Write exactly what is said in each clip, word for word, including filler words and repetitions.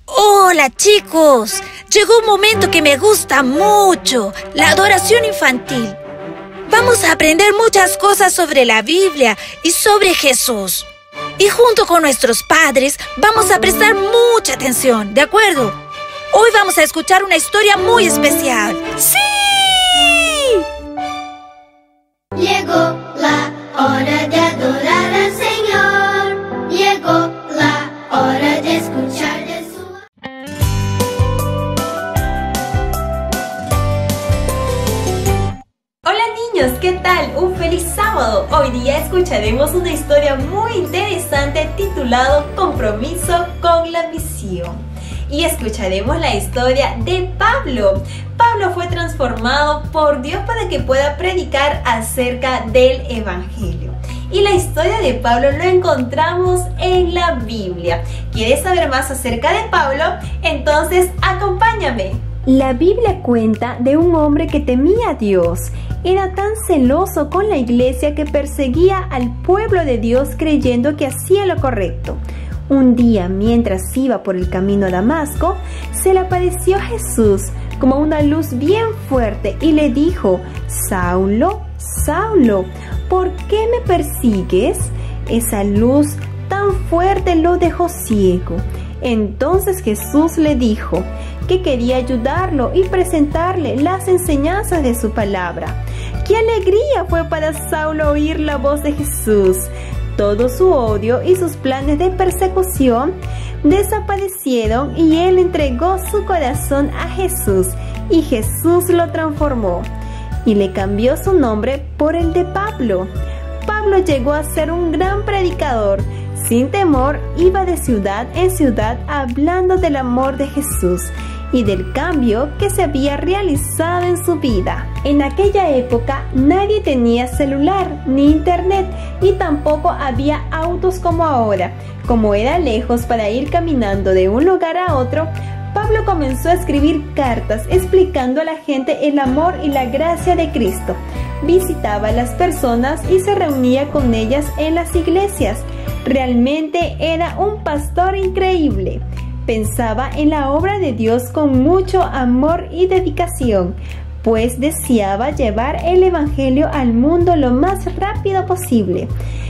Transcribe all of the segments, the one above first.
Hola chicos, llegó un momento que me gusta mucho, la adoración infantil. Vamos a aprender muchas cosas sobre la Biblia y sobre Jesús. Y junto con nuestros padres vamos a prestar mucha atención, ¿de acuerdo? Hoy vamos a escuchar una historia muy especial. ¡Sí! Llegó la hora de adorar al Señor. Llegó la hora de escuchar de su... Hola niños, ¿qué tal? Un feliz sábado. Hoy día escucharemos una historia muy interesante titulado Compromiso con la misión. Y escucharemos la historia de Pablo. Pablo fue transformado por Dios para que pueda predicar acerca del Evangelio. Y la historia de Pablo lo encontramos en la Biblia. ¿Quieres saber más acerca de Pablo? Entonces acompáñame. La Biblia cuenta de un hombre que temía a Dios. Era tan celoso con la iglesia que perseguía al pueblo de Dios creyendo que hacía lo correcto. Un día, mientras iba por el camino a Damasco, se le apareció Jesús como una luz bien fuerte y le dijo: Saulo, Saulo, ¿por qué me persigues? Esa luz tan fuerte lo dejó ciego. Entonces Jesús le dijo que quería ayudarlo y presentarle las enseñanzas de su palabra. ¡Qué alegría fue para Saulo oír la voz de Jesús! Todo su odio y sus planes de persecución desaparecieron y él entregó su corazón a Jesús y Jesús lo transformó y le cambió su nombre por el de Pablo. Pablo llegó a ser un gran predicador. Sin temor iba de ciudad en ciudad hablando del amor de Jesús y del cambio que se había realizado en su vida. En aquella época nadie tenía celular ni internet y tampoco había autos como ahora. Como era lejos para ir caminando de un lugar a otro, Pablo comenzó a escribir cartas explicando a la gente el amor y la gracia de Cristo. Visitaba a las personas y se reunía con ellas en las iglesias. Realmente era un pastor increíble. Pensaba en la obra de Dios con mucho amor y dedicación, pues deseaba llevar el Evangelio al mundo lo más rápido posible.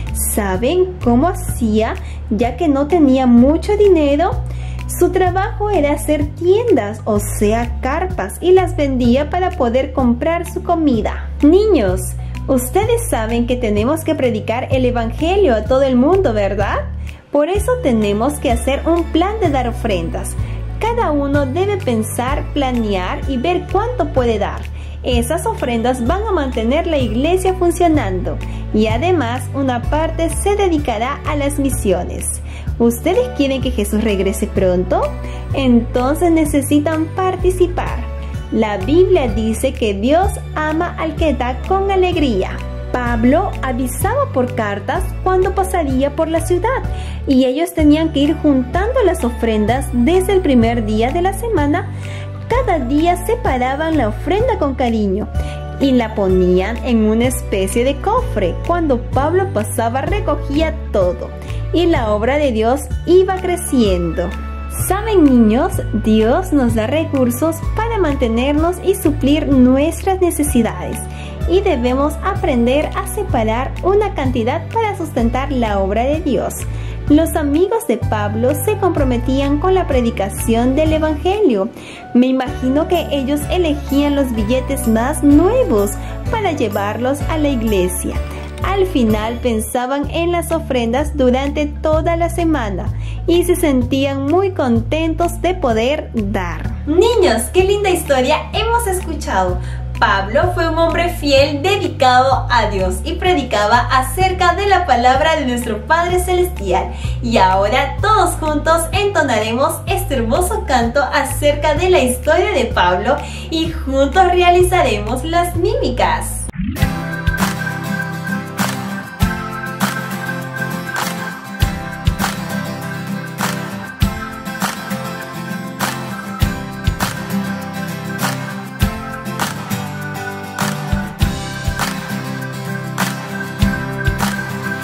¿Saben cómo hacía, ya que no tenía mucho dinero? Su trabajo era hacer tiendas, o sea, carpas, y las vendía para poder comprar su comida. Niños, ustedes saben que tenemos que predicar el Evangelio a todo el mundo, ¿verdad? Por eso tenemos que hacer un plan de dar ofrendas. Cada uno debe pensar, planear y ver cuánto puede dar. Esas ofrendas van a mantener la iglesia funcionando y además una parte se dedicará a las misiones. ¿Ustedes quieren que Jesús regrese pronto? Entonces necesitan participar. La Biblia dice que Dios ama al que da con alegría. Pablo avisaba por cartas cuando pasaría por la ciudad y ellos tenían que ir juntando las ofrendas desde el primer día de la semana. Cada día separaban la ofrenda con cariño y la ponían en una especie de cofre. Cuando Pablo pasaba recogía todo y la obra de Dios iba creciendo. ¿Saben, niños? Dios nos da recursos para mantenernos y suplir nuestras necesidades. Y debemos aprender a separar una cantidad para sustentar la obra de Dios. Los amigos de Pablo se comprometían con la predicación del Evangelio. Me imagino que ellos elegían los billetes más nuevos para llevarlos a la iglesia. Al final pensaban en las ofrendas durante toda la semana y se sentían muy contentos de poder dar. Niños, qué linda historia hemos escuchado. Pablo fue un hombre fiel, dedicado a Dios y predicaba acerca de la palabra de nuestro Padre Celestial. Y ahora todos juntos entonaremos este hermoso canto acerca de la historia de Pablo y juntos realizaremos las mímicas.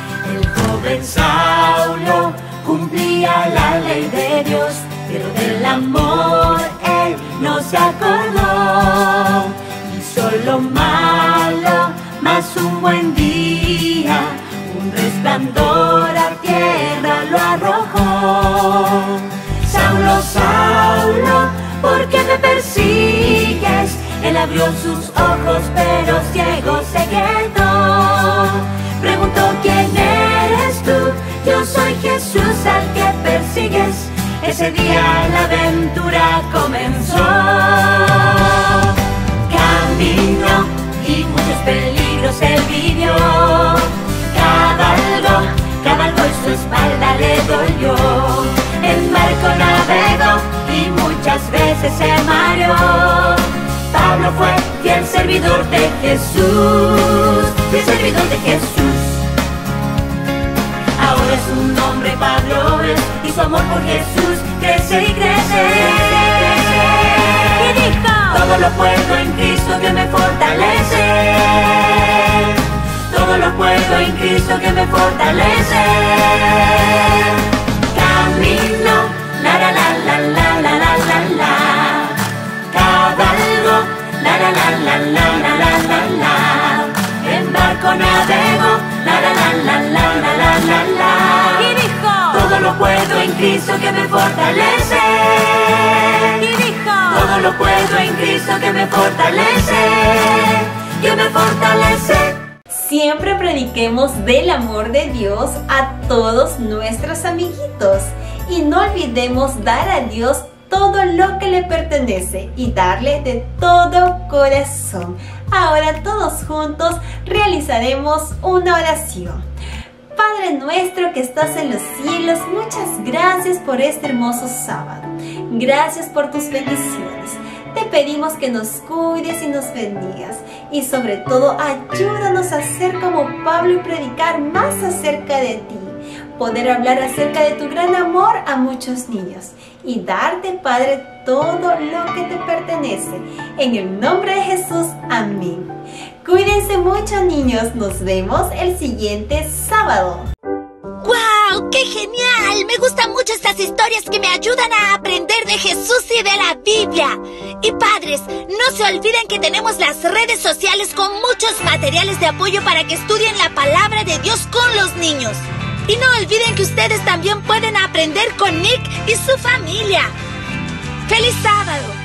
Saulo cumplía la ley de Dios, pero de la se acordó. Hizo lo malo, mas un buen día, un resplandor a tierra lo arrojó. Saulo, Saulo, ¿por qué me persigues? Él abrió sus ojos, pero ciego se quedó. Preguntó, ¿quién eres tú? Yo soy Jesús al que persigues. Ese día la aventura comenzó. Caminó y muchos peligros él vivió. Cabalgó, cabalgó y su espalda le dolió. El barco navegó y muchas veces se mareó. Pablo fue fiel servidor de Jesús, fiel servidor de Jesús. Ahora es un hombre, Pablo es, y su amor por Jesús crece y crece. Y dijo, todo lo puedo en Cristo que me fortalece. Todo lo puedo en Cristo que me fortalece. Camino, la la la la la la la la la. Cabalgo, la la la la la la la la la. En barco navego, la la la la la la la la la. Y dijo, todo lo puedo en Cristo que me fortalece. Y dijo, todo lo puedo en Cristo que me fortalece, que me fortalece. Siempre prediquemos del amor de Dios a todos nuestros amiguitos y no olvidemos dar a Dios todo lo que le pertenece y darle de todo corazón. Ahora todos juntos realizaremos una oración. Padre nuestro que estás en los cielos, muchas gracias por este hermoso sábado. Gracias por tus bendiciones. Te pedimos que nos cuides y nos bendigas y sobre todo ayúdanos a ser como Pablo y predicar más acerca de ti, poder hablar acerca de tu gran amor a muchos niños y darte, Padre, todo lo que te pertenece. En el nombre de Jesús, amén. Cuídense mucho, niños. Nos vemos el siguiente sábado. ¡Guau! ¡Qué genial! Me gustan mucho estas historias que me ayudan a aprender de Jesús y de la Biblia. Y padres, no se olviden que tenemos las redes sociales con muchos materiales de apoyo para que estudien la palabra de Dios con los niños. Y no olviden que ustedes también pueden aprender con Nick y su familia. ¡Feliz sábado!